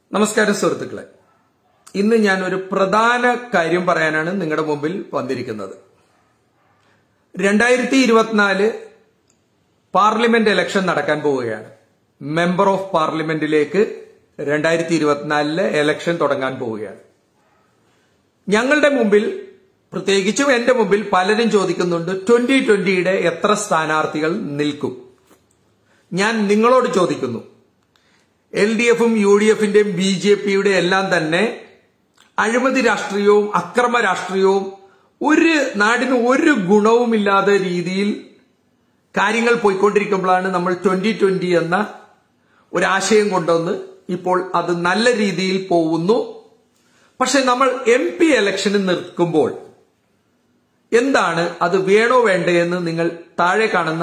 നമസ്കാരം സുഹൃത്തുക്കളെ, ഇന്ന് ഞാൻ ഒരു പ്രധാന കാര്യം പറയാനാണ് നിങ്ങളുടെ മുമ്പിൽ വന്നിരിക്കുന്നത്. 2024 പാർലമെന്റ് ഇലക്ഷൻ നടക്കാൻ പോവുകയാണ്. മെമ്പർ ഓഫ് പാർലമെന്റിലേക്ക് 2024 ഇലക്ഷൻ തുടങ്ങാൻ പോവുകയാണ്. ഞങ്ങളുടെ മുമ്പിൽ, പ്രത്യേകിച്ചും എന്റെ മുമ്പിൽ പലരും ചോദിക്കുന്നുണ്ട്, 2020യുടെ എത്ര സ്ഥാനാർത്ഥികൾ നിൽക്കും? ഞാൻ നിങ്ങളോട് ചോദിക്കുന്നു, LDFും UDFന്റെയും BJPയുടെ എല്ലാം തന്നെ അഴിമതി രാഷ്ട്രീയവും അക്രമ രാഷ്ട്രീയവും ഒരു നാടിന് ഒരു ഗുണവുമില്ലാത്ത രീതിയിൽ കാര്യങ്ങൾ പോയിക്കൊണ്ടിരിക്കുമ്പോഴാണ് നമ്മൾ 2020 എന്ന ഒരാശയം കൊണ്ടുവന്ന് ഇപ്പോൾ അത് നല്ല രീതിയിൽ പോകുന്നു. പക്ഷെ നമ്മൾ MP ഇലക്ഷന് നിൽക്കുമ്പോൾ എന്താണ്, അത് വേണോ വേണ്ടേ എന്ന് നിങ്ങൾ താഴെ കാണുന്ന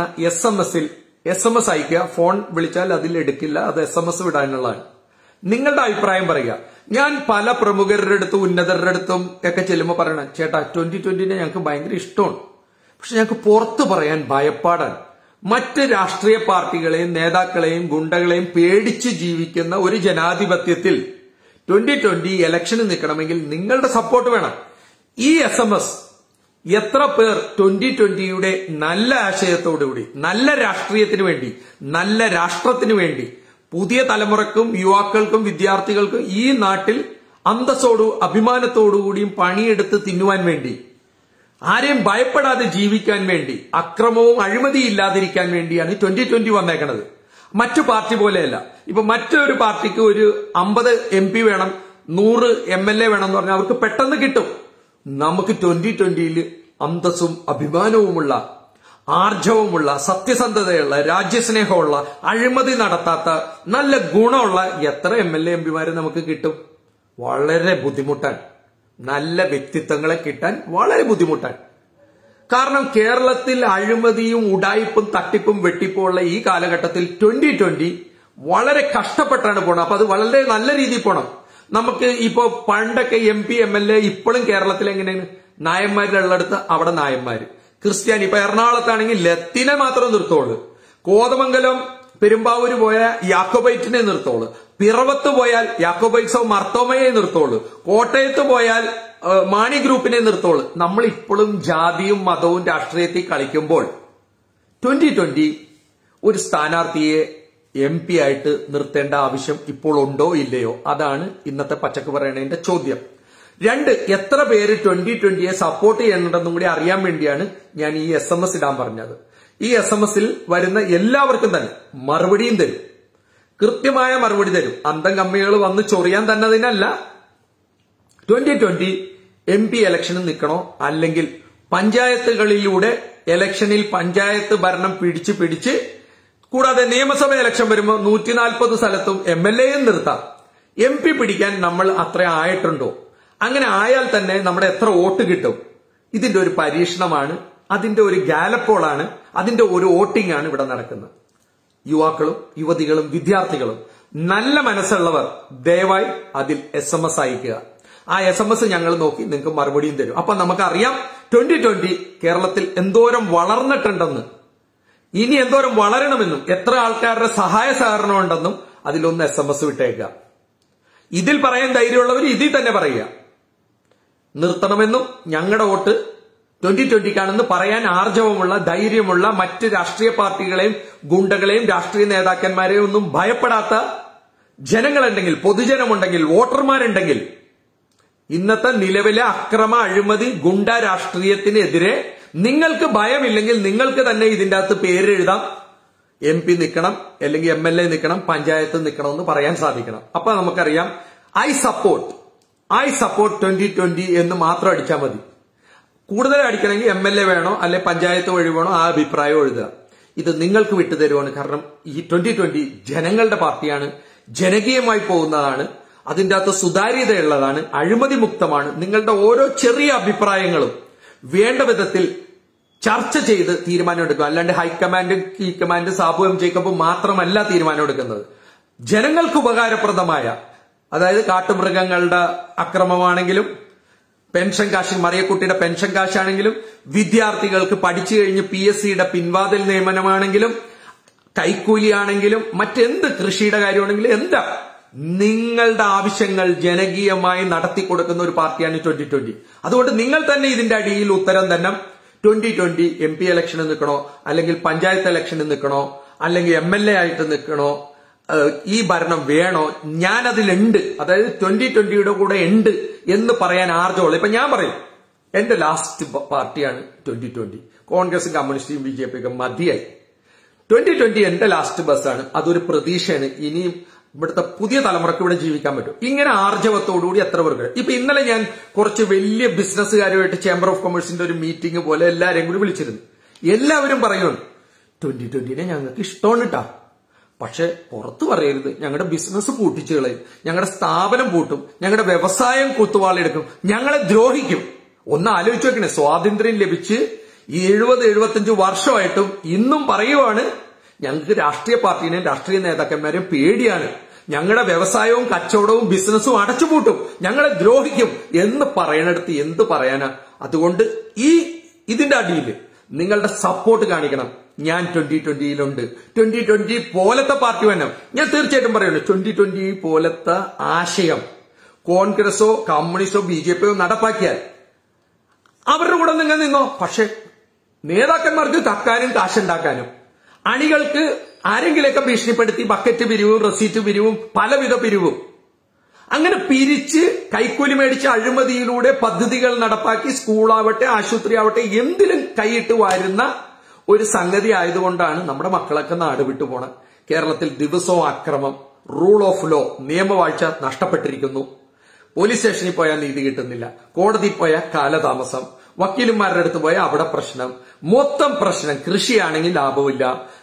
SMS അയക്കുക. ഫോൺ വിളിച്ചാൽ അതിൽ എടുക്കില്ല, അത് SMS വിടാനുള്ളതാണ്. നിങ്ങളുടെ അഭിപ്രായം പറയുക. ഞാൻ പല പ്രമുഖരുടെ അടുത്തും ഉന്നതരുടെ അടുത്തും ഒക്കെ ചെല്ലുമ്പോൾ പറയണം, ചേട്ടാ 2020 ഞങ്ങൾക്ക് ഭയങ്കര ഇഷ്ടമാണ്, പക്ഷെ ഞങ്ങൾക്ക് പുറത്തു പറയാൻ ഭയപ്പാടാണ്. മറ്റ് രാഷ്ട്രീയ പാർട്ടികളെയും നേതാക്കളെയും ഗുണ്ടകളെയും പേടിച്ച് ജീവിക്കുന്ന ഒരു ജനാധിപത്യത്തിൽ 2020 ഇലക്ഷന് നിൽക്കണമെങ്കിൽ നിങ്ങളുടെ സപ്പോർട്ട് വേണം. ഈ SMS എത്ര പേർ 2020യുടെ നല്ല ആശയത്തോടുകൂടി, നല്ല രാഷ്ട്രീയത്തിന് വേണ്ടി, നല്ല രാഷ്ട്രത്തിന് വേണ്ടി, പുതിയ തലമുറക്കും യുവാക്കൾക്കും വിദ്യാർത്ഥികൾക്കും ഈ നാട്ടിൽ അന്തസ്സോടും അഭിമാനത്തോടുകൂടിയും പണിയെടുത്ത് തിന്നുവാൻ വേണ്ടി, ആരെയും ഭയപ്പെടാതെ ജീവിക്കാൻ വേണ്ടി, അക്രമവും അഴിമതിയും ഇല്ലാതിരിക്കാൻ വേണ്ടിയാണ് 2020 വന്നേക്കണത്. മറ്റു പാർട്ടി പോലെയല്ല. ഇപ്പൊ മറ്റൊരു പാർട്ടിക്ക് ഒരു 50 MP വേണം, 100 MLA വേണം എന്ന് പറഞ്ഞാൽ അവർക്ക് പെട്ടെന്ന് കിട്ടും. നമുക്ക് 2020യിൽ അന്തസ്സും അഭിമാനവുമുള്ള, ആർജവമുള്ള, സത്യസന്ധതയുള്ള, രാജ്യസ്നേഹമുള്ള, അഴിമതി നടത്താത്ത, നല്ല ഗുണമുള്ള എത്ര MLA MPമാരെ നമുക്ക് കിട്ടും? വളരെ ബുദ്ധിമുട്ടാണ്. നല്ല വ്യക്തിത്വങ്ങളെ കിട്ടാൻ വളരെ ബുദ്ധിമുട്ടാണ്. കാരണം കേരളത്തിൽ അഴിമതിയും ഉഡായിപ്പും തട്ടിപ്പും വെട്ടിപ്പുമുള്ള ഈ കാലഘട്ടത്തിൽ 2020 വളരെ കഷ്ടപ്പെട്ടാണ് പോണം. അപ്പൊ അത് വളരെ നല്ല രീതിയിൽ പോണം. നമുക്ക് ഇപ്പോ പണ്ടൊക്കെ MP MLA ഇപ്പോഴും കേരളത്തിൽ എങ്ങനെയാണ്, നായന്മാരുള്ളടുത്ത് അവിടെ നായന്മാര്, ക്രിസ്ത്യാനി. ഇപ്പൊ എറണാകുളത്താണെങ്കിൽ ലത്തിനെ മാത്രം നിർത്തുള്ളൂ, കോതമംഗലം പെരുമ്പാവൂര് പോയാൽ യാക്കോബൈറ്റിനെ നിർത്തുള്ളൂ, പിറവത്ത് പോയാൽ യാക്കോബൈറ്റ്സോ മർത്തോമയെ നിർത്തുള്ളൂ, കോട്ടയത്ത് പോയാൽ മാണി ഗ്രൂപ്പിനെ നിർത്തുള്ളൂ. നമ്മൾ ഇപ്പോഴും ജാതിയും മതവും രാഷ്ട്രീയത്തിൽ കളിക്കുമ്പോൾ 2020 ഒരു സ്ഥാനാർത്ഥിയെ MP ആയിട്ട് നിർത്തേണ്ട ആവശ്യം ഇപ്പോൾ ഉണ്ടോ ഇല്ലയോ? അതാണ് ഇന്നത്തെ പച്ചക്ക് പറയണതിന്റെ ചോദ്യം. 2, എത്ര പേര് 2020യെ സപ്പോർട്ട് ചെയ്യുന്നുണ്ടെന്നും കൂടി അറിയാൻ വേണ്ടിയാണ് ഞാൻ ഈ SMS ഇടാൻ പറഞ്ഞത്. ഈ SMS വരുന്ന എല്ലാവർക്കും തന്നെ മറുപടിയും തരും, കൃത്യമായ മറുപടി തരും. അന്തം കമ്മികൾ വന്ന് ചൊറിയാൻ തന്നതിനല്ല. 2020 MP ഇലക്ഷന് നിൽക്കണോ, അല്ലെങ്കിൽ പഞ്ചായത്തുകളിലൂടെ ഇലക്ഷനിൽ പഞ്ചായത്ത് ഭരണം പിടിച്ച് കൂടാതെ നിയമസഭ ഇലക്ഷൻ വരുമ്പോൾ 140 സ്ഥലത്തും MLAയും നിർത്താം. MP പിടിക്കാൻ നമ്മൾ അത്ര ആയിട്ടുണ്ടോ? അങ്ങനെ ആയാൽ തന്നെ നമ്മുടെ എത്ര വോട്ട് കിട്ടും? ഇതിന്റെ ഒരു പരീക്ഷണമാണ്, അതിന്റെ ഒരു ഗാലപ്പോളാണ്, അതിന്റെ ഒരു വോട്ടിംഗ് ആണ് ഇവിടെ നടക്കുന്നത്. യുവാക്കളും യുവതികളും വിദ്യാർത്ഥികളും നല്ല മനസ്സുള്ളവർ ദയവായി അതിൽ SMS അയക്കുക. ആ SMS ഞങ്ങൾ നോക്കി നിങ്ങൾക്ക് മറുപടിയും തരും. അപ്പൊ നമുക്കറിയാം 2020 കേരളത്തിൽ എന്തോരം വളർന്നിട്ടുണ്ടെന്ന്, ഇനി എന്തോരം വളരണമെന്നും, എത്ര ആൾക്കാരുടെ സഹായ സഹകരണം ഉണ്ടെന്നും അതിലൊന്ന് SMS വിട്ടേക്കുക. ഇതിൽ പറയാൻ ധൈര്യമുള്ളവർ ഇതിൽ തന്നെ പറയുക. നിർത്തണമെന്നും ഞങ്ങളുടെ വോട്ട് 2020ക്കാണെന്ന് പറയാൻ ആർജവമുള്ള, ധൈര്യമുള്ള, മറ്റ് രാഷ്ട്രീയ പാർട്ടികളെയും ഗുണ്ടകളെയും രാഷ്ട്രീയ നേതാക്കന്മാരെയും ഒന്നും ഭയപ്പെടാത്ത ജനങ്ങളുണ്ടെങ്കിൽ, പൊതുജനമുണ്ടെങ്കിൽ, വോട്ടർമാരുണ്ടെങ്കിൽ, ഇന്നത്തെ നിലവിലെ അക്രമ അഴിമതി ഗുണ്ട രാഷ്ട്രീയത്തിനെതിരെ നിങ്ങൾക്ക് ഭയമില്ലെങ്കിൽ നിങ്ങൾക്ക് തന്നെ ഇതിന്റെ അകത്ത് പേരെഴുതാം. MP നിൽക്കണം, അല്ലെങ്കിൽ MLA നിൽക്കണം, പഞ്ചായത്ത് നിൽക്കണം എന്ന് പറയാൻ സാധിക്കണം. അപ്പൊ നമുക്കറിയാം ഐ സപ്പോർട്ട് 2020 എന്ന് മാത്രം അടിച്ചാൽ മതി. കൂടുതൽ അടിക്കണമെങ്കിൽ MLA വേണോ അല്ലെ പഞ്ചായത്ത് വഴി വേണോ, ആ അഭിപ്രായം എഴുതുക. ഇത് നിങ്ങൾക്ക് വിട്ടുതരുവാണ്. കാരണം ഈ 2020 ജനങ്ങളുടെ പാർട്ടിയാണ്, ജനകീയമായി പോകുന്നതാണ്, അതിന്റെ അകത്ത് സുതാര്യതയുള്ളതാണ്, അഴിമതി മുക്തമാണ്. നിങ്ങളുടെ ഓരോ ചെറിയ അഭിപ്രായങ്ങളും വേണ്ട വിധത്തിൽ ചർച്ച ചെയ്ത് തീരുമാനമെടുക്കുക. അല്ലാണ്ട് ഹൈക്കമാൻഡും കീക്കമാൻഡും സാബു M ജേക്കബും മാത്രമല്ല തീരുമാനമെടുക്കുന്നത്. ജനങ്ങൾക്ക് ഉപകാരപ്രദമായ, അതായത് കാട്ടുമൃഗങ്ങളുടെ അക്രമമാണെങ്കിലും, പെൻഷൻ കാശ്, മറിയക്കുട്ടിയുടെ പെൻഷൻ കാശാണെങ്കിലും, വിദ്യാർത്ഥികൾക്ക് പഠിച്ചു കഴിഞ്ഞ് PSCയുടെ പിൻവാതിൽ നിയമനമാണെങ്കിലും, കൈക്കൂലിയാണെങ്കിലും, മറ്റെന്ത് കൃഷിയുടെ കാര്യമാണെങ്കിലും, എന്താ നിങ്ങളുടെ ആവശ്യങ്ങൾ ജനകീയമായി നടത്തിക്കൊടുക്കുന്ന ഒരു പാർട്ടിയാണ് 2020. അതുകൊണ്ട് നിങ്ങൾ തന്നെ ഇതിന്റെ അടിയിൽ ഉത്തരം തന്നെ 2020 MP ഇലക്ഷന് നിൽക്കണോ, അല്ലെങ്കിൽ പഞ്ചായത്ത് ഇലക്ഷന് നിൽക്കണോ, അല്ലെങ്കിൽ MLA ആയിട്ട് നിൽക്കണോ, ഈ ഭരണം വേണോ, ഞാൻ അതിലുണ്ട്, അതായത് 2020യുടെ കൂടെ ഉണ്ട് എന്ന് പറയാൻ ആർജമുള്ളൂ. ഇപ്പൊ ഞാൻ പറയും, എന്റെ ലാസ്റ്റ് പാർട്ടിയാണ് 2020. കോൺഗ്രസും കമ്മ്യൂണിസ്റ്റും BJP ഒക്കെ മതിയായി. 2020 എന്റെ ലാസ്റ്റ് ബസ്സാണ്. അതൊരു പ്രതീക്ഷയാണ്. ഇനിയും ഇവിടുത്തെ പുതിയ തലമുറക്ക് ഇവിടെ ജീവിക്കാൻ പറ്റും. ഇങ്ങനെ ആർജവത്തോടുകൂടി എത്ര പേർക്ക്. ഇപ്പൊ ഇന്നലെ ഞാൻ കുറച്ച് വലിയ ബിസിനസ്സുകാരുമായിട്ട് ചേംബർ ഓഫ് കൊമേഴ്സിന്റെ ഒരു മീറ്റിംഗ് പോലെ എല്ലാരെയും കൂടി വിളിച്ചിരുന്നു. എല്ലാവരും പറയുന്നു 2020നെ ഞങ്ങൾക്ക് ഇഷ്ടമാണ് കേട്ടാ, പക്ഷെ പുറത്തു പറയരുത്, ഞങ്ങളുടെ ബിസിനസ് പൂട്ടിച്ചു കളയും, ഞങ്ങളുടെ സ്ഥാപനം പൂട്ടും, ഞങ്ങളുടെ വ്യവസായം കുത്തുവാളെടുക്കും, ഞങ്ങളെ ദ്രോഹിക്കും. ഒന്ന് ആലോചിച്ച് നോക്കണേ, സ്വാതന്ത്ര്യം ലഭിച്ച് 70-75 വർഷമായിട്ടും ഇന്നും പറയുവാണ് ഞങ്ങൾക്ക് രാഷ്ട്രീയ പാർട്ടീനെയും രാഷ്ട്രീയ നേതാക്കന്മാരെയും പേടിയാണ്, ഞങ്ങളുടെ വ്യവസായവും കച്ചവടവും ബിസിനസ്സും അടച്ചുപൂട്ടും, ഞങ്ങളെ ദ്രോഹിക്കും എന്ന് പറയണടുത്ത് എന്ത് പറയാനാ. അതുകൊണ്ട് ഇതിന്റെ അടിയിൽ നിങ്ങളുടെ സപ്പോർട്ട് കാണിക്കണം. ഞാൻ 2020യിലുണ്ട്. 2020 പോലത്തെ പാർട്ടി വേണം. ഞാൻ തീർച്ചയായിട്ടും പറയുന്നു, 2020 പോലത്തെ ആശയം കോൺഗ്രസോ കമ്മ്യൂണിസ്റ്റോ BJPയോ നടപ്പാക്കിയാൽ അവരുടെ കൂടെ നിങ്ങൾ നിന്നോ. പക്ഷെ നേതാക്കന്മാർക്ക് കക്കാനും കാശുണ്ടാക്കാനും അണികൾക്ക് ആരെങ്കിലൊക്കെ ഭീഷണിപ്പെടുത്തി ബക്കറ്റ് പിരിവും റെസീറ്റ് പിരിവും പലവിധ പിരിവും അങ്ങനെ പിരിച്ച് കൈക്കൂലി മേടിച്ച് അഴിമതിയിലൂടെ പദ്ധതികൾ നടപ്പാക്കി സ്കൂളാവട്ടെ ആശുപത്രി ആവട്ടെ എന്തിലും കൈയിട്ട് വാരുന്ന ഒരു സംഗതി ആയതുകൊണ്ടാണ് നമ്മുടെ മക്കളൊക്കെ നാട് വിട്ടുപോണത്. കേരളത്തിൽ ദിവസവും അക്രമം, റൂൾ ഓഫ് ലോ, നിയമവാഴ്ച നഷ്ടപ്പെട്ടിരിക്കുന്നു. പോലീസ് സ്റ്റേഷനിൽ പോയാൽ നീതി കിട്ടുന്നില്ല, കോടതിയിൽ പോയാൽ കാലതാമസം, വക്കീലന്മാരുടെ അടുത്ത് പോയാൽ അവിടെ പ്രശ്നം, മൊത്തം പ്രശ്നം. കൃഷിയാണെങ്കിൽ ലാഭമില്ല,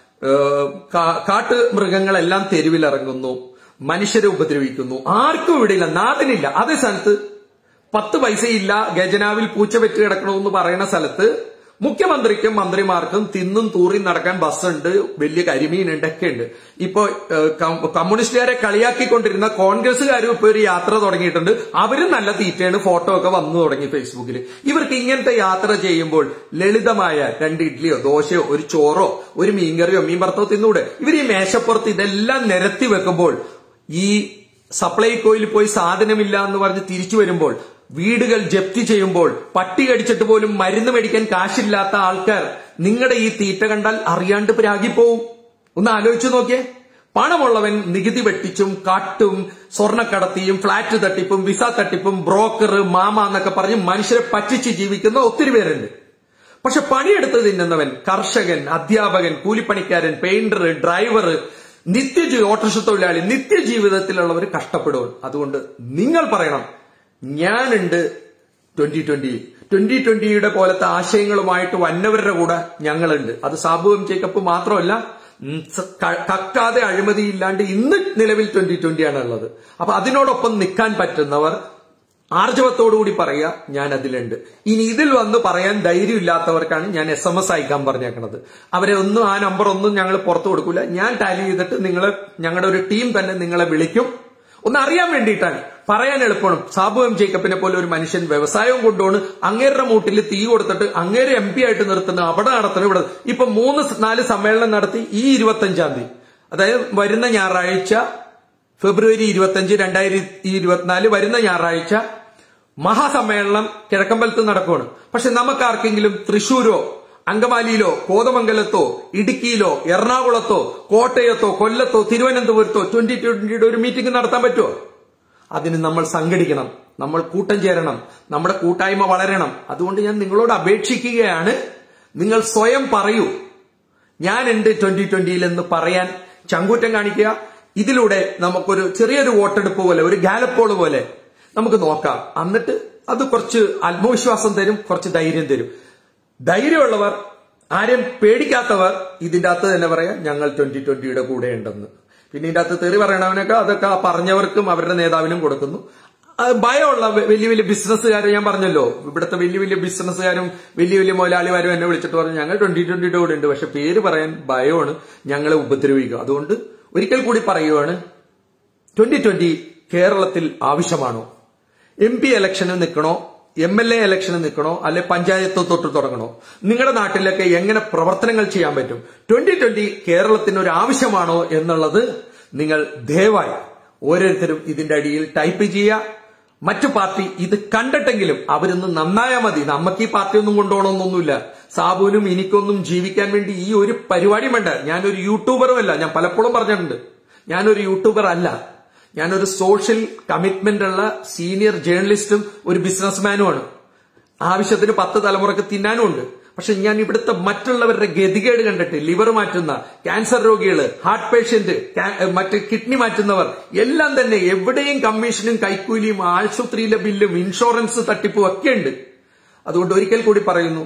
കാട്ടു മൃഗങ്ങളെല്ലാം തെരുവിലിറങ്ങുന്നു, മനുഷ്യരെ ഉപദ്രവിക്കുന്നു, ആർക്കും ഇവിടെയില്ല, നാടിനില്ല. അതേ സ്ഥലത്ത് 10 പൈസയില്ല, ഖജനാവിൽ പൂച്ച വെച്ച് കിടക്കണമെന്ന് പറയുന്ന സ്ഥലത്ത് മുഖ്യമന്ത്രിക്കും മന്ത്രിമാർക്കും തിന്നും തൂറി നടക്കാൻ ബസ്സുണ്ട്, വലിയ കരിമീനുണ്ട്, ഒക്കെ ഉണ്ട്. ഇപ്പൊ കമ്മ്യൂണിസ്റ്റുകാരെ കളിയാക്കിക്കൊണ്ടിരുന്ന കോൺഗ്രസുകാരും ഇപ്പൊ ഒരു യാത്ര തുടങ്ങിയിട്ടുണ്ട്. അവരും നല്ല തീറ്റയാണ്, ഫോട്ടോ ഒക്കെ വന്നു തുടങ്ങി ഫേസ്ബുക്കിൽ. ഇവർക്ക് ഇങ്ങനത്തെ യാത്ര ചെയ്യുമ്പോൾ ലളിതമായ 2 ഇഡ്ഡലിയോ ദോശയോ ഒരു ചോറോ ഒരു മീൻകറിയോ മീൻ വറുത്തോ തിന്നൂടെ? ഇവർ ഈ മേശപ്പുറത്ത് ഇതെല്ലാം നിരത്തി വെക്കുമ്പോൾ, ഈ സപ്ലൈകോയിൽ പോയി സാധനമില്ല എന്ന് പറഞ്ഞ് തിരിച്ചു വരുമ്പോൾ, വീടുകൾ ജപ്തി ചെയ്യുമ്പോൾ, പട്ടി കടിച്ചിട്ട് പോലും മരുന്ന് മേടിക്കാൻ കാശില്ലാത്ത ആൾക്കാർ നിങ്ങളുടെ ഈ തീറ്റ കണ്ടാൽ അറിയാണ്ട് പ്രാഗിപ്പോവും. ഒന്ന് ആലോചിച്ചു നോക്കിയേ. പണമുള്ളവൻ നികുതി വെട്ടിച്ചും കാട്ടും സ്വർണ്ണക്കടത്തിയും ഫ്ളാറ്റ് തട്ടിപ്പും വിസ തട്ടിപ്പും ബ്രോക്കർ മാമ എന്നൊക്കെ പറഞ്ഞ് മനുഷ്യരെ പറ്റിച്ച് ജീവിക്കുന്ന ഒത്തിരി പേരുണ്ട്. പക്ഷെ പണിയെടുത്ത് തിന്നുന്നവൻ, കർഷകൻ, അധ്യാപകൻ, കൂലിപ്പണിക്കാരൻ, പെയിന്റർ, ഡ്രൈവർ, ഓട്ടോറിക്ഷ തൊഴിലാളി, നിത്യജീവിതത്തിലുള്ളവർ കഷ്ടപ്പെടുവാൻ. അതുകൊണ്ട് നിങ്ങൾ പറയണം, ഞാനുണ്ട് 2020. 2020യുടെ പോലത്തെ ആശയങ്ങളുമായിട്ട് വന്നവരുടെ കൂടെ ഞങ്ങളുണ്ട്. അത് സാബു എം ജേക്കബ് മാത്രമല്ല, കക്കാതെ അഴിമതിയില്ലാണ്ട് ഇന്ന് നിലവിൽ 2020 ആണുള്ളത്. അപ്പൊ അതിനോടൊപ്പം നിൽക്കാൻ പറ്റുന്നവർ ആർജവത്തോടുകൂടി പറയുക, ഞാൻ അതിലുണ്ട്. ഇനി ഇതിൽ വന്ന് പറയാൻ ധൈര്യം ഇല്ലാത്തവർക്കാണ് ഞാൻ SMS അയക്കാൻ പറഞ്ഞേക്കണത്. അവരെ ഒന്നും ആ നമ്പർ ഒന്നും ഞങ്ങൾ പുറത്തു കൊടുക്കൂല. ഞാൻ ടാലി ചെയ്തിട്ട് ഞങ്ങളുടെ ഒരു ടീം തന്നെ നിങ്ങളെ വിളിക്കും. ഒന്ന് അറിയാൻ വേണ്ടിയിട്ടാണ്, പറയാൻ എളുപ്പമാണ്. സാബു എം ജേക്കബിനെ പോലെ ഒരു മനുഷ്യൻ വ്യവസായവും കൊണ്ടുപോണ്, അങ്ങേരുടെ മൂട്ടിൽ തീ കൊടുത്തിട്ട് അങ്ങേരെ MP ആയിട്ട് നിർത്തുന്ന, അവിടെ നടത്തുന്നു, ഇവിടെ ഇപ്പൊ 3-4 സമ്മേളനം നടത്തി. ഈ 25-ാം തീയതി, അതായത് വരുന്ന ഞായറാഴ്ച ഫെബ്രുവരി 25, 2024 വരുന്ന ഞായറാഴ്ച മഹാസമ്മേളനം കിഴക്കമ്പലത്ത് നടക്കുകയാണ്. പക്ഷെ നമുക്കാർക്കെങ്കിലും തൃശൂരോ അങ്കമാലിയിലോ കോതമംഗലത്തോ ഇടുക്കിയിലോ എറണാകുളത്തോ കോട്ടയത്തോ കൊല്ലത്തോ തിരുവനന്തപുരത്തോ 2020യുടെ ഒരു മീറ്റിംഗ് നടത്താൻ പറ്റുമോ? അതിന് നമ്മൾ സംഘടിക്കണം, നമ്മൾ കൂട്ടം ചേരണം, നമ്മുടെ കൂട്ടായ്മ വളരണം. അതുകൊണ്ട് ഞാൻ നിങ്ങളോട് അപേക്ഷിക്കുകയാണ്, നിങ്ങൾ സ്വയം പറയൂ, ഞാനുണ്ട് 2020യിൽ എന്ന് പറയാൻ ചങ്കൂറ്റം കാണിക്കുക. ഇതിലൂടെ നമുക്കൊരു ചെറിയൊരു വോട്ടെടുപ്പ് പോലെ, ഒരു ഗാലപ്പോൾ പോലെ നമുക്ക് നോക്കാം. എന്നിട്ട് അത് കുറച്ച് ആത്മവിശ്വാസം തരും, കുറച്ച് ധൈര്യം തരും. ധൈര്യമുള്ളവർ, ആരെയും പേടിക്കാത്തവർ ഇതിന്റെ അകത്ത് തന്നെ പറയാം, ഞങ്ങൾ 2020യുടെ കൂടെ ഉണ്ടെന്ന്. പിന്നെ ഇതിന്റെ അകത്ത് തെറി പറയണവനൊക്കെ അതൊക്കെ പറഞ്ഞവർക്കും അവരുടെ നേതാവിനും കൊടുക്കുന്നു. ഭയമുള്ള വലിയ വലിയ ബിസിനസ്സുകാർ, ഞാൻ പറഞ്ഞല്ലോ, ഇവിടുത്തെ വലിയ വലിയ ബിസിനസ്സുകാരും വലിയ വലിയ മുതലാളിമാരും എന്നെ വിളിച്ചിട്ട് പറഞ്ഞു, ഞങ്ങൾ 2020യുടെ കൂടെ ഉണ്ട്, പക്ഷെ പേര് പറയാൻ ഭയമാണ്, ഞങ്ങളെ ഉപദ്രവിക്കുക. അതുകൊണ്ട് ഒരിക്കൽ കൂടി പറയുകയാണ്, 2020 കേരളത്തിൽ ആവശ്യമാണോ? MP ഇലക്ഷന് നിൽക്കണോ, MLA ഇലക്ഷന് നിൽക്കണോ, അല്ലെ പഞ്ചായത്ത് തൊട്ട് തുടങ്ങണോ? നിങ്ങളുടെ നാട്ടിലൊക്കെ എങ്ങനെ പ്രവർത്തനങ്ങൾ ചെയ്യാൻ പറ്റും? 2020 കേരളത്തിന് ഒരു ആവശ്യമാണോ എന്നുള്ളത് നിങ്ങൾ ദയവായി ഓരോരുത്തരും ഇതിന്റെ അടിയിൽ ടൈപ്പ് ചെയ്യുക. മറ്റു പാർട്ടി ഇത് കണ്ടിട്ടെങ്കിലും അവരൊന്ന് നന്നായാൽ മതി. നമുക്ക് ഈ പാർട്ടി ഒന്നും കൊണ്ടുപോകണമെന്നൊന്നുമില്ല. സാബുവിനും എനിക്കൊന്നും ജീവിക്കാൻ വേണ്ടി ഈ ഒരു പരിപാടിയും വേണ്ട. ഞാനൊരു യൂട്യൂബറും അല്ല. ഞാൻ പലപ്പോഴും പറഞ്ഞിട്ടുണ്ട്, ഞാനൊരു യൂട്യൂബർ അല്ല. ഞാനൊരു സോഷ്യൽ കമ്മിറ്റ്മെന്റ് ഉള്ള സീനിയർ ജേർണലിസ്റ്റും ഒരു ബിസിനസ്മാനുമാണ്. ആവശ്യത്തിന് 10 തലമുറക്ക് തിന്നാനും ഉണ്ട്. പക്ഷെ ഞാൻ ഇവിടുത്തെ മറ്റുള്ളവരുടെ ഗതികേട് കണ്ടിട്ട് ലിവർ മാറ്റുന്ന, ക്യാൻസർ രോഗികള്, ഹാർട്ട് പേഷ്യന്റ്, മറ്റ് കിഡ്നി മാറ്റുന്നവർ എല്ലാം തന്നെ എവിടെയും കമ്മീഷനും കൈക്കൂലിയും ആശുപത്രിയിലെ ബില്ലും ഇൻഷുറൻസ് തട്ടിപ്പും ഒക്കെ ഉണ്ട്. അതുകൊണ്ട് ഒരിക്കൽ കൂടി പറയുന്നു,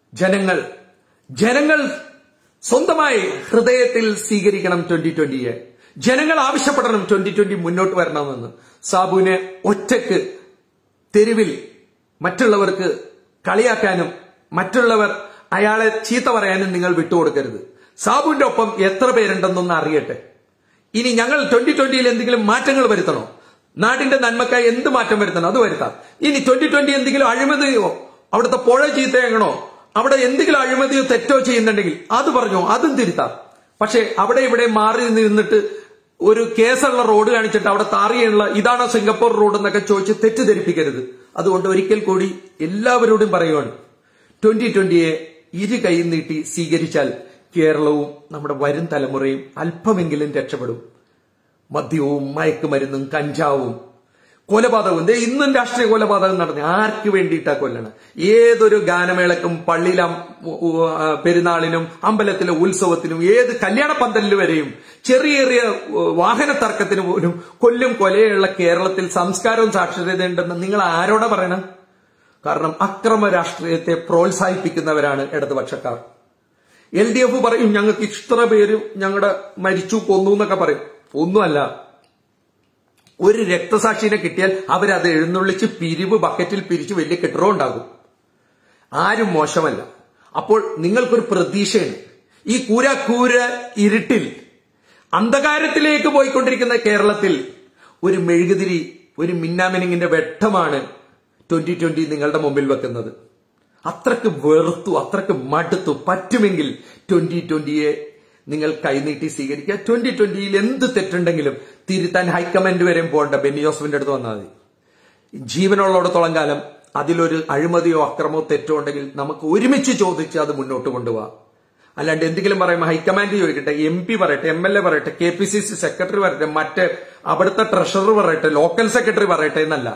ജനങ്ങൾ സ്വന്തമായി ഹൃദയത്തിൽ സ്വീകരിക്കണം 2020-യെ. ജനങ്ങൾ ആവശ്യപ്പെടണം 2020 മുന്നോട്ട് വരണമെന്ന്. സാബുവിനെ ഒറ്റയ്ക്ക് തെരുവിൽ മറ്റുള്ളവർക്ക് കളിയാക്കാനും മറ്റുള്ളവർ അയാളെ ചീത്ത പറയാനും നിങ്ങൾ വിട്ടുകൊടുക്കരുത്. സാബുവിന്റെ ഒപ്പം എത്ര പേരുണ്ടെന്നൊന്ന് അറിയട്ടെ. ഇനി ഞങ്ങൾ 2020-യിൽ എന്തെങ്കിലും മാറ്റങ്ങൾ വരുത്തണോ? നാടിന്റെ നന്മക്കായി എന്ത് മാറ്റം വരുത്തണം അത് വരുത്താം. ഇനി 2020 എന്തെങ്കിലും അഴിമതിയോ അവിടുത്തെ പുഴ ചീത്തയാകണോ, അവിടെ എന്തെങ്കിലും അഴിമതിയോ തെറ്റോ ചെയ്യുന്നുണ്ടെങ്കിൽ അത് പറഞ്ഞോ, അതും തിരുത്താം. പക്ഷെ അവിടെ ഇവിടെ മാറി നിന്നിട്ട് ഒരു കേസുള്ള റോഡ് കാണിച്ചിട്ട് അവിടെ താറിയുള്ള ഇതാണോ സിംഗപ്പൂർ റോഡ് എന്നൊക്കെ ചോദിച്ച് തെറ്റിദ്ധരിപ്പിക്കരുത്. അതുകൊണ്ട് ഒരിക്കൽ കൂടി എല്ലാവരോടും പറയുവാണ്, 2020-യെ ഇരു കൈ നീട്ടി സ്വീകരിച്ചാൽ കേരളവും നമ്മുടെ വരും തലമുറയും അല്പമെങ്കിലും രക്ഷപ്പെടും. മദ്യവും മയക്കുമരുന്നും കഞ്ചാവും കൊലപാതകവും, ഇന്നും രാഷ്ട്രീയ കൊലപാതകം നടന്നു. ആർക്ക് വേണ്ടിയിട്ടാ കൊല്ലണം? ഏതൊരു ഗാനമേളക്കും പള്ളിയിലെ പെരുന്നാളിനും അമ്പലത്തിലെ ഉത്സവത്തിനും ഏത് കല്യാണ പന്തലിൽ വരെയും ചെറിയ ചെറിയ വാഹന തർക്കത്തിന് പോലും കൊല്ലും കൊലയുള്ള കേരളത്തിൽ സംസ്കാരവും സാക്ഷരതയുണ്ടെന്ന് നിങ്ങൾ ആരോടാ പറയണം? കാരണം അക്രമ രാഷ്ട്രീയത്തെ പ്രോത്സാഹിപ്പിക്കുന്നവരാണ് ഇടതുപക്ഷക്കാർ. LDF പറയും ഞങ്ങൾക്ക് ഇത്ര പേര് ഞങ്ങളുടെ മരിച്ചു കൊന്നു എന്നൊക്കെ പറയും. ഒന്നുമല്ല. ഒരു രക്തസാക്ഷിനെ കിട്ടിയാൽ അവരത് എഴുന്നള്ളിച്ച് പിരിവ് ബക്കറ്റിൽ പിരിച്ച് വലിയ കെട്ടിടം ഉണ്ടാകും. ആരും മോശമല്ല. അപ്പോൾ നിങ്ങൾക്കൊരു പ്രതീക്ഷയാണ്. ഈ കൂര ഇരുട്ടിൽ അന്ധകാരത്തിലേക്ക് പോയിക്കൊണ്ടിരിക്കുന്ന കേരളത്തിൽ ഒരു മെഴുകുതിരി, ഒരു മിന്നാമിനിങ്ങിന്റെ വെട്ടമാണ് 2020 നിങ്ങളുടെ മുമ്പിൽ വെക്കുന്നത്. അത്രക്ക് വെറുത്തു, അത്രക്ക് മടുത്തു. പറ്റുമെങ്കിൽ 2020-യെ നിങ്ങൾ കൈനീട്ടി സ്വീകരിക്കുക. 2020-യിൽ എന്ത് തെറ്റുണ്ടെങ്കിലും തിരുത്താൻ ഹൈക്കമാൻഡ് വരെയും പോകണ്ട, ബെന്നി ജോസഫിന്റെ അടുത്ത് വന്നാൽ മതി. ജീവനുള്ളിടത്തോളം കാലം അതിലൊരു അഴിമതിയോ അക്രമോ തെറ്റോ ഉണ്ടെങ്കിൽ നമുക്ക് ഒരുമിച്ച് ചോദിച്ച് അത് മുന്നോട്ട് കൊണ്ടുപോകാം. അല്ലാണ്ട് എന്തെങ്കിലും പറയുമ്പോൾ ഹൈക്കമാൻഡ് ചോദിക്കട്ടെ, MP പറയട്ടെ, MLA പറയട്ടെ, KPCC സെക്രട്ടറി പറയട്ടെ, മറ്റ് അവിടുത്തെ ട്രഷറർ പറയട്ടെ, ലോക്കൽ സെക്രട്ടറി പറയട്ടെ എന്നല്ല.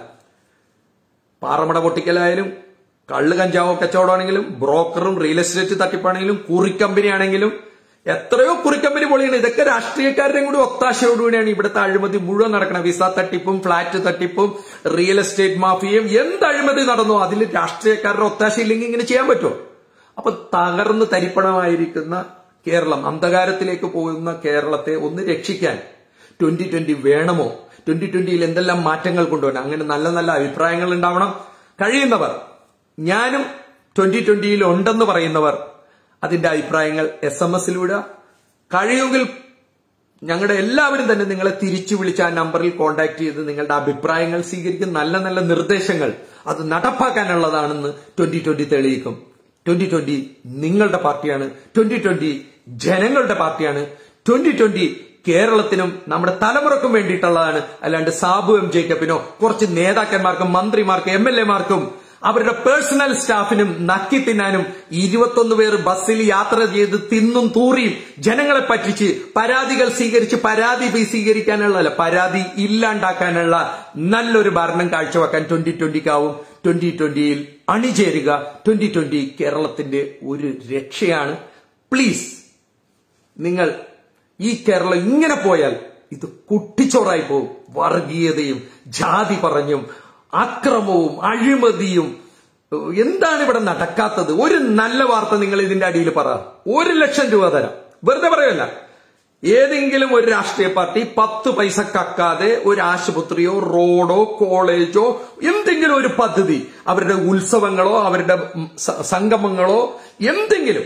പാറമട പൊട്ടിക്കലായാലും കള്ള് കഞ്ചാവോ കച്ചവടമാണെങ്കിലും ബ്രോക്കറും റിയൽ എസ്റ്റേറ്റ് തട്ടിപ്പാണെങ്കിലും കുറിക്കമ്പനി ആണെങ്കിലും എത്രയോ കുറിക്കമ്പനി പൊളിയാണ്. ഇതൊക്കെ രാഷ്ട്രീയക്കാരുടെയും കൂടി ഒത്താശയോടുകൂടിയാണ് ഇവിടുത്തെ അഴിമതി മുഴുവൻ നടക്കണം. വിസ തട്ടിപ്പും ഫ്ളാറ്റ് തട്ടിപ്പും റിയൽ എസ്റ്റേറ്റ് മാഫിയയും എന്ത് അഴിമതി നടന്നോ അതിൽ രാഷ്ട്രീയക്കാരുടെ ഒത്താശ ഇല്ലെങ്കിൽ ഇങ്ങനെ ചെയ്യാൻ പറ്റുമോ? അപ്പൊ തകർന്ന് തരിപ്പണമായിരിക്കുന്ന കേരളം, അന്ധകാരത്തിലേക്ക് പോകുന്ന കേരളത്തെ ഒന്ന് രക്ഷിക്കാൻ 2020 വേണമോ? 2020-യിൽ എന്തെല്ലാം മാറ്റങ്ങൾ കൊണ്ടുവരണം? അങ്ങനെ നല്ല നല്ല അഭിപ്രായങ്ങൾ ഉണ്ടാവണം. കഴിയുന്നവർ, ഞാനും 2020-യിൽ ഉണ്ടെന്ന് പറയുന്നവർ അതിന്റെ അഭിപ്രായങ്ങൾ SMS-ലൂടെ, കഴിയുമെങ്കിൽ ഞങ്ങളുടെ എല്ലാവരും തന്നെ നിങ്ങളെ തിരിച്ചു വിളിച്ച് ആ നമ്പറിൽ കോൺടാക്ട് ചെയ്ത് നിങ്ങളുടെ അഭിപ്രായങ്ങൾ സ്വീകരിക്കും. നല്ല നല്ല നിർദ്ദേശങ്ങൾ അത് നടപ്പാക്കാനുള്ളതാണെന്ന് 2020 തെളിയിക്കും. 2020 നിങ്ങളുടെ പാർട്ടിയാണ്. 2020 ജനങ്ങളുടെ പാർട്ടിയാണ്. 2020 കേരളത്തിനും നമ്മുടെ തലമുറക്കും വേണ്ടിയിട്ടുള്ളതാണ്. അല്ലാണ്ട് സാബു M. ജേക്കബിനോ കുറച്ച് നേതാക്കന്മാർക്കും മന്ത്രിമാർക്കും MLA-മാർക്കും അവരുടെ പേഴ്സണൽ സ്റ്റാഫിനും നക്കി തിന്നാനും 21 പേർ ബസ്സിൽ യാത്ര ചെയ്ത് തിന്നും തൂറിയും ജനങ്ങളെ പറ്റിച്ച് പരാതികൾ സ്വീകരിച്ച് പരാതി സ്വീകരിക്കാനുള്ള, പരാതി ഇല്ലാണ്ടാക്കാനുള്ള നല്ലൊരു ഭരണം കാഴ്ചവെക്കാൻ 2020-ക്കാവും. 2020-യിൽ അണിചേരുക. 2020 കേരളത്തിന്റെ ഒരു രക്ഷയാണ്. പ്ലീസ്, നിങ്ങൾ ഈ കേരളം ഇങ്ങനെ പോയാൽ ഇത് കുട്ടിച്ചോറായി പോകും. വർഗീയതയും ജാതി പറഞ്ഞും അക്രമവും അഴിമതിയും. എന്താണ് ഇവിടെ നടക്കാത്തത്? ഒരു നല്ല വാർത്ത നിങ്ങൾ ഇതിന്റെ അടിയിൽ പറ. 1 ലക്ഷം രൂപ തരാം. വെറുതെ പറയല്ല. ഏതെങ്കിലും ഒരു രാഷ്ട്രീയ പാർട്ടി 10 പൈസ കക്കാതെ ഒരു ആശുപത്രിയോ റോഡോ കോളേജോ എന്തെങ്കിലും ഒരു പദ്ധതി, അവരുടെ ഉത്സവങ്ങളോ അവരുടെ സംഗമങ്ങളോ എന്തെങ്കിലും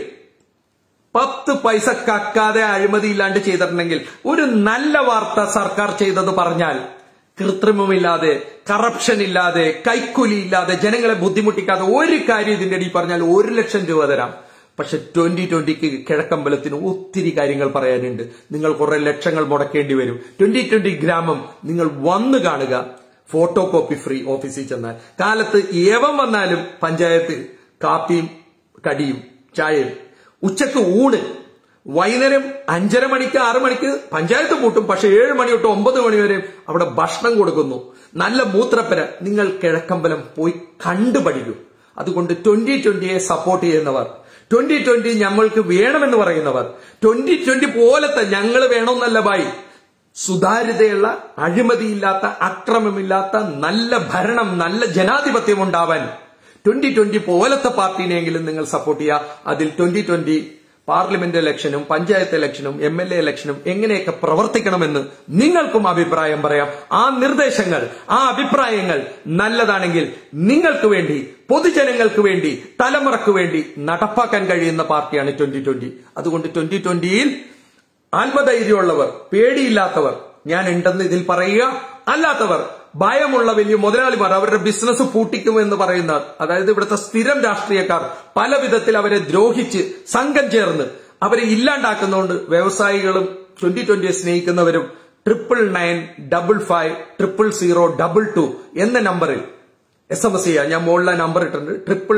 10 പൈസ കക്കാതെ അഴിമതി ഇല്ലാണ്ട് ചെയ്തിട്ടുണ്ടെങ്കിൽ ഒരു നല്ല വാർത്ത സർക്കാർ ചെയ്തത് പറഞ്ഞാൽ, കൃത്രിമമില്ലാതെ, കറപ്ഷൻ ഇല്ലാതെ, കൈക്കൂലി ഇല്ലാതെ, ജനങ്ങളെ ബുദ്ധിമുട്ടിക്കാതെ ഒരു കാര്യം ഇതിന്റെ അടിയിൽ പറഞ്ഞാൽ 1 ലക്ഷം രൂപ തരാം. പക്ഷെ 2020 കിഴക്കമ്പലത്തിന് ഒത്തിരി കാര്യങ്ങൾ പറയാനുണ്ട്. നിങ്ങൾ കുറെ ലക്ഷങ്ങൾ മുടക്കേണ്ടി വരും. 2020 ഗ്രാമം നിങ്ങൾ വന്നു കാണുക. ഫോട്ടോ കോപ്പി ഫ്രീ ഓഫീസിൽ ചെന്നാൽ. കാലത്ത് ഏവം വന്നാലും പഞ്ചായത്ത് കാപ്പിയും കടിയും ചായയും, ഉച്ചക്ക് ഊണ്, വൈകുന്നേരം 5:30 മണിക്ക് 6 മണിക്ക് പഞ്ചായത്ത് പൂട്ടും. പക്ഷെ 7 മണി തൊട്ട് 9 മണി വരെ അവിടെ ഭക്ഷണം കൊടുക്കുന്നു. നല്ല മൂത്രപ്പര. നിങ്ങൾ കിഴക്കമ്പലം പോയി കണ്ടുപഠിക്കൂ. അതുകൊണ്ട് 2020യെ സപ്പോർട്ട് ചെയ്യുന്നവർ, 2020 ഞമ്മൾക്ക് വേണമെന്ന് പറയുന്നവർ, 2020 പോലത്തെ ഞങ്ങൾ വേണമെന്നല്ല ബായി, സുതാര്യതയുള്ള, അഴിമതിയില്ലാത്ത, അക്രമമില്ലാത്ത നല്ല ഭരണം, നല്ല ജനാധിപത്യം ഉണ്ടാവാൻ 2020 പോലത്തെ പാർട്ടിനെയെങ്കിലും നിങ്ങൾ സപ്പോർട്ട് ചെയ്യുക. അതിൽ 2020 പാർലമെന്റ് ഇലക്ഷനും പഞ്ചായത്ത് ഇലക്ഷനും MLA ഇലക്ഷനും എങ്ങനെയൊക്കെ പ്രവർത്തിക്കണമെന്ന് നിങ്ങൾക്കും അഭിപ്രായം പറയാം. ആ നിർദ്ദേശങ്ങൾ, ആ അഭിപ്രായങ്ങൾ നല്ലതാണെങ്കിൽ നിങ്ങൾക്ക് വേണ്ടി, പൊതുജനങ്ങൾക്ക് വേണ്ടി, തലമുറക്ക് വേണ്ടി നടപ്പാക്കാൻ കഴിയുന്ന പാർട്ടിയാണ് 2020. അതുകൊണ്ട് 2020യിൽ ആത്മധൈര്യമുള്ളവർ, പേടിയില്ലാത്തവർ ഞാൻ ഉണ്ടെന്ന് ഇതിൽ പറയുക. അല്ലാത്തവർ, ഭയമുള്ള വലിയ മുതലാളിമാർ, അവരുടെ ബിസിനസ് പൂട്ടിക്കുമെന്ന് പറയുന്ന, അതായത് ഇവിടുത്തെ സ്ഥിരം രാഷ്ട്രീയക്കാർ പല വിധത്തിൽ അവരെ ദ്രോഹിച്ച് സംഘം ചേർന്ന് അവരെ ഇല്ലാണ്ടാക്കുന്നതുകൊണ്ട് വ്യവസായികളും 2020യെ സ്നേഹിക്കുന്നവരും 9995500022 എന്ന നമ്പറിൽ SMS ചെയ്യുക. ഞാൻ മുകളിലെ നമ്പർ ഇട്ടിട്ടുണ്ട്,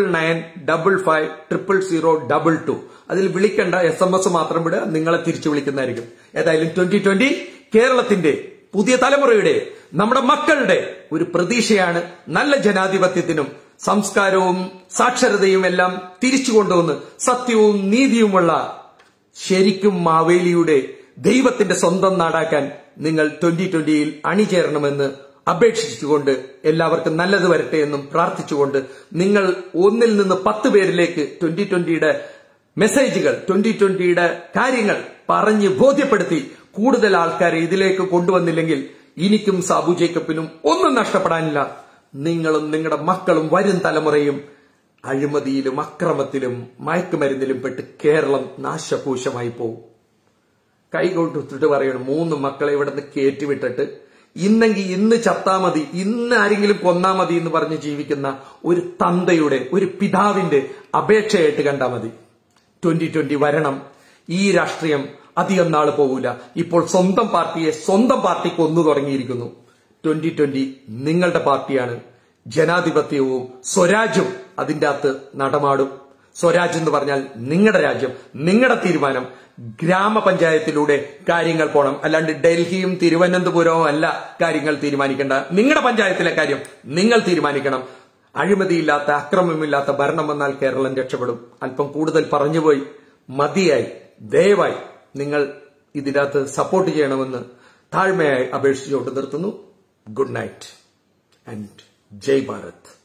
9995500022. അതിൽ വിളിക്കേണ്ട, SMS മാത്രം വിടുക. നിങ്ങളെ തിരിച്ചു വിളിക്കുന്നതായിരിക്കും. ഏതായാലും 2020 കേരളത്തിന്റെ പുതിയ തലമുറയുടെ, നമ്മുടെ മക്കളുടെ ഒരു പ്രതീക്ഷയാണ്. നല്ല ജനാധിപത്യത്തിനും സംസ്കാരവും സാക്ഷരതയും എല്ലാം തിരിച്ചു കൊണ്ടുവന്ന് സത്യവും നീതിയുമുള്ള ശരിക്കും മാവേലിയുടെ, ദൈവത്തിന്റെ സ്വന്തം നാടാക്കാൻ നിങ്ങൾ 2020യിൽ അണിചേരണമെന്ന് അപേക്ഷിച്ചുകൊണ്ട് എല്ലാവർക്കും നല്ലത് വരട്ടെ എന്നും പ്രാർത്ഥിച്ചുകൊണ്ട് നിങ്ങൾ 1 നിന്ന് 10 പേരിലേക്ക് 2020യുടെ മെസ്സേജുകൾ, 2020യുടെ കാര്യങ്ങൾ പറഞ്ഞ് ബോധ്യപ്പെടുത്തി കൂടുതൽ ആൾക്കാരെ ഇതിലേക്ക് കൊണ്ടുവന്നില്ലെങ്കിൽ എനിക്കും സാബു ജേക്കബിനും ഒന്നും നഷ്ടപ്പെടാനില്ല. നിങ്ങളും നിങ്ങളുടെ മക്കളും വരും തലമുറയും അഴിമതിയിലും അക്രമത്തിലും മയക്കുമരുന്നിലും പെട്ട് കേരളം നാശപൂശമായി പോകും. കൈകൊടുത്തിട്ട് പറയണം, 3 മക്കളെ ഇവിടെ നിന്ന് കയറ്റിവിട്ടിട്ട് ഇന്നെങ്കിൽ ഇന്ന് ചത്താ മതി, ഇന്ന് ആരെങ്കിലും കൊന്നാ മതി എന്ന് പറഞ്ഞ് ജീവിക്കുന്ന ഒരു തന്തയുടെ, ഒരു പിതാവിന്റെ അപേക്ഷയായിട്ട് കണ്ടാ മതി. 2020 വരണം. ഈ രാഷ്ട്രീയം അധികം നാള് പോകൂല. ഇപ്പോൾ സ്വന്തം പാർട്ടിയെ സ്വന്തം പാർട്ടി കൊന്നു തുടങ്ങിയിരിക്കുന്നു. 2020 നിങ്ങളുടെ പാർട്ടിയാണ്. ജനാധിപത്യവും സ്വരാജ്യവും അതിന്റെ അകത്ത് നടമാടും. സ്വരാജ് എന്ന് പറഞ്ഞാൽ നിങ്ങളുടെ രാജ്യം, നിങ്ങളുടെ തീരുമാനം. ഗ്രാമപഞ്ചായത്തിലൂടെ കാര്യങ്ങൾ പോണം. അല്ലാണ്ട് ഡൽഹിയും തിരുവനന്തപുരവും അല്ല കാര്യങ്ങൾ തീരുമാനിക്കേണ്ട. നിങ്ങളുടെ പഞ്ചായത്തിലെ കാര്യം നിങ്ങൾ തീരുമാനിക്കണം. അഴിമതിയില്ലാത്ത, അക്രമമില്ലാത്ത ഭരണം വന്നാൽ കേരളം രക്ഷപ്പെടും. അല്പം കൂടുതൽ പറഞ്ഞുപോയി, മതിയായി. ദയവായി നിങ്ങൾ ഇതിനകത്ത് സപ്പോർട്ട് ചെയ്യണമെന്ന് താഴ്മയായി അപേക്ഷിച്ചുകൊണ്ട് നിർത്തുന്നു. ഗുഡ് നൈറ്റ് ആൻഡ് ജയ് ഭാരത്.